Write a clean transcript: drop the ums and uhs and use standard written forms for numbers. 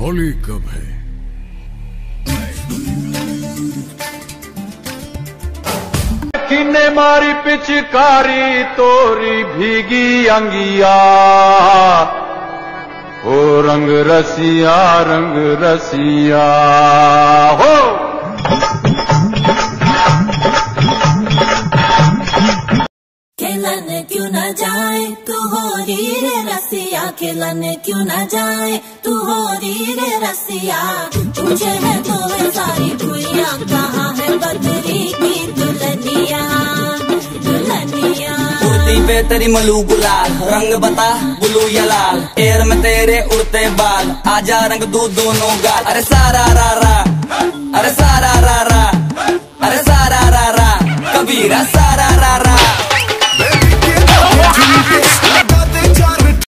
होली कब है? किन्ने मारी पिचकारी तोरी भीगी अंगिया, हो रंग रसिया हो। खेलन क्यों न जाए तू हो रे रसिया, खेलन क्यों न जाए तू हो रे रसिया। तुझे है तो है सारी दुनिया, कहाँ है बदरी की दुल्हनिया दुल्हनिया। कुर्ती पे तेरी मलू गुलाल, रंग बता ब्लू या लाल, एयर में तेरे उड़ते बाल, आजा रंग दू दोनों गाल। अरे सारा रा रा